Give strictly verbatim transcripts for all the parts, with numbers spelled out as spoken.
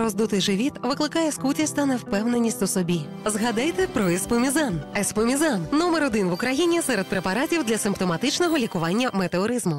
Роздутий живіт викликає скутість та невпевненість у собі. Згадайте про еспомізан. Еспомізан – номер один в Україні серед препаратів для симптоматичного лікування метеоризму.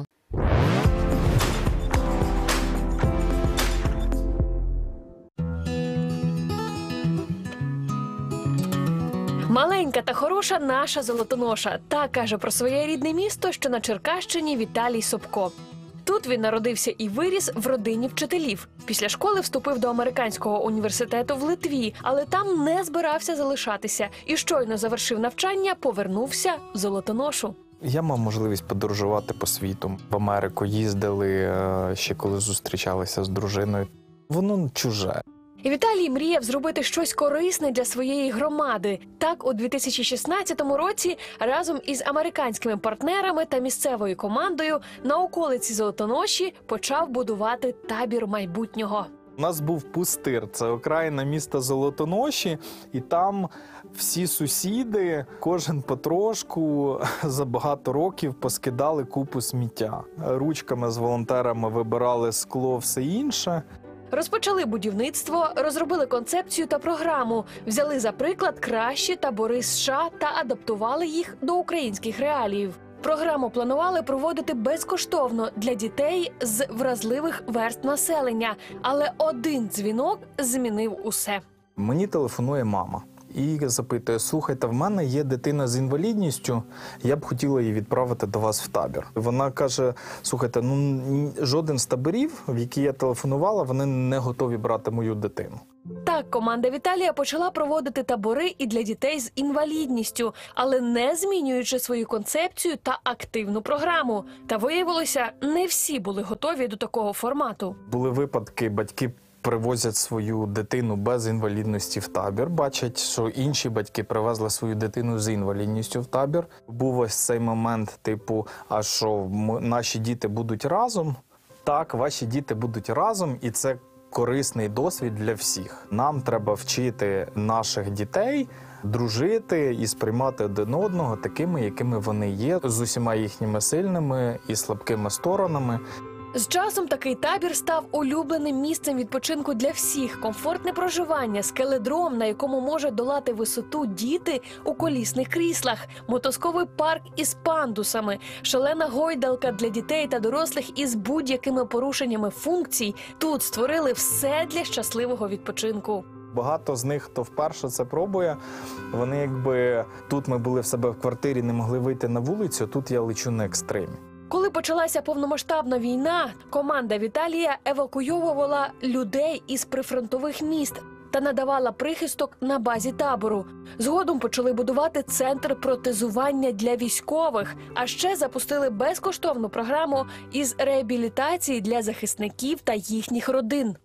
Маленька та хороша наша Золотоноша. Так каже про своє рідне місто, що на Черкащині, Віталій Собко. Тут він народився і виріс в родині вчителів. Після школи вступив до американського університету в Литві, але там не збирався залишатися. І щойно завершив навчання, повернувся в Золотоношу. Я мав можливість подорожувати по світу. В Америку їздили, ще коли зустрічалися з дружиною. Воно чуже. І Віталій мріяв зробити щось корисне для своєї громади. Так, у дві тисячі шістнадцятому році разом із американськими партнерами та місцевою командою на околиці Золотоноші почав будувати табір майбутнього. У нас був пустир, це окраїна міста Золотоноші, і там всі сусіди, кожен потрошку за багато років поскидали купу сміття. Ручками з волонтерами вибирали скло, все інше. Розпочали будівництво, розробили концепцію та програму, взяли за приклад кращі табори США та адаптували їх до українських реаліїв. Програму планували проводити безкоштовно для дітей з вразливих верств населення, але один дзвінок змінив усе. Мені телефонує мама і запитує: слухайте, в мене є дитина з інвалідністю, я б хотіла її відправити до вас в табір. Вона каже: слухайте, ну жоден з таборів, в які я телефонувала, вони не готові брати мою дитину. Так, команда Віталія почала проводити табори і для дітей з інвалідністю, але не змінюючи свою концепцію та активну програму. Та виявилося, не всі були готові до такого формату. Були випадки, батьки привозять свою дитину без інвалідності в табір, бачать, що інші батьки привезли свою дитину з інвалідністю в табір. Був ось цей момент, типу, а що, наші діти будуть разом? Так, ваші діти будуть разом, і це корисний досвід для всіх. Нам треба вчити наших дітей дружити і сприймати один одного такими, якими вони є, з усіма їхніми сильними і слабкими сторонами. З часом такий табір став улюбленим місцем відпочинку для всіх. Комфортне проживання, скеледром, на якому може долати висоту діти у колісних кріслах, мотузковий парк із пандусами, шалена гойдалка для дітей та дорослих із будь-якими порушеннями функцій. Тут створили все для щасливого відпочинку. Багато з них, хто вперше це пробує, вони якби тут ми були в себе в квартирі, не могли вийти на вулицю, тут я лечу на екстримі. Коли почалася повномасштабна війна, команда Віталія евакуйовувала людей із прифронтових міст та надавала прихисток на базі табору. Згодом почали будувати центр протезування для військових, а ще запустили безкоштовну програму із реабілітації для захисників та їхніх родин.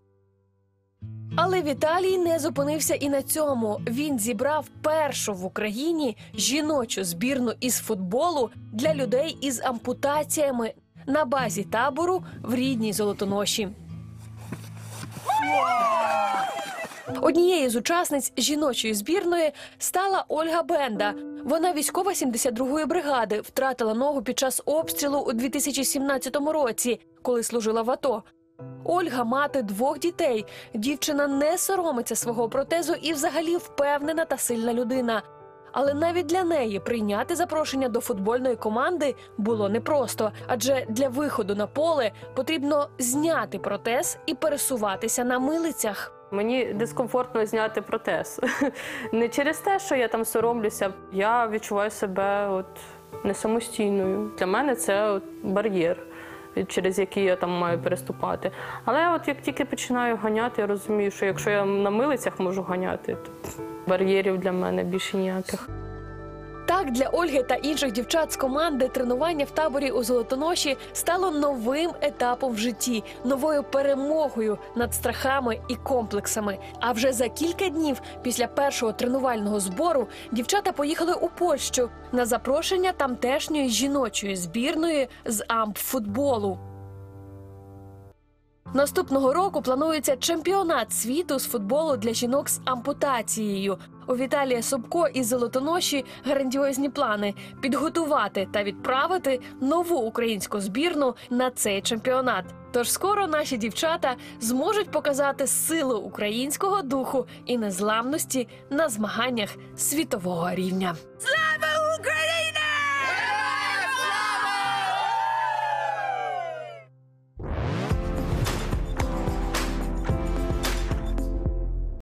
Але Віталій не зупинився і на цьому. Він зібрав першу в Україні жіночу збірну із футболу для людей із ампутаціями на базі табору в рідній Золотоноші. Однією з учасниць жіночої збірної стала Ольга Бенда. Вона військова сімдесят другої бригади, втратила ногу під час обстрілу у дві тисячі сімнадцятому році, коли служила в АТО. Ольга – мати двох дітей. Дівчина не соромиться свого протезу і взагалі впевнена та сильна людина. Але навіть для неї прийняти запрошення до футбольної команди було непросто. Адже для виходу на поле потрібно зняти протез і пересуватися на милицях. Мені дискомфортно зняти протез. Не через те, що я там соромлюся. Я відчуваю себе от не самостійною. Для мене це от бар'єр, через який я там маю переступати. Але от як тільки починаю ганяти, я розумію, що якщо я на милицях можу ганяти, то бар'єрів для мене більше ніяких. Так, для Ольги та інших дівчат з команди тренування в таборі у Золотоноші стало новим етапом в житті, новою перемогою над страхами і комплексами. А вже за кілька днів після першого тренувального збору дівчата поїхали у Польщу на запрошення тамтешньої жіночої збірної з ампфутболу. Наступного року планується чемпіонат світу з футболу для жінок з ампутацією. У Віталія Собко із Золотоноші грандіозні плани – підготувати та відправити нову українську збірну на цей чемпіонат. Тож скоро наші дівчата зможуть показати силу українського духу і незламності на змаганнях світового рівня.